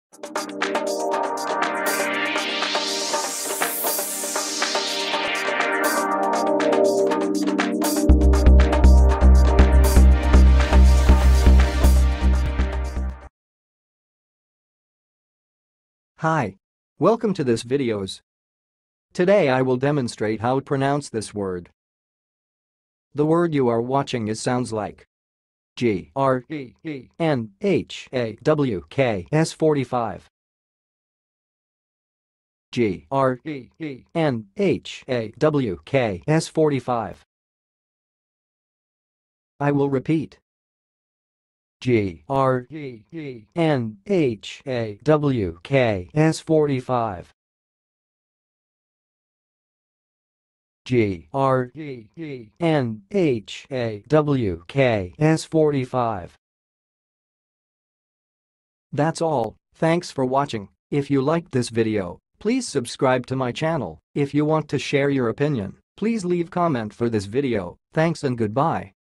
Hi. Welcome to this videos. Today I will demonstrate how to pronounce this word. The word you are watching sounds like GREENHAWKS45. GREENHAWKS45. I will repeat. GREENHAWKS45. GREENHAWKS45. That's all. Thanks for watching. If you liked this video, please subscribe to my channel. If you want to share your opinion, please leave comment for this video. Thanks and goodbye.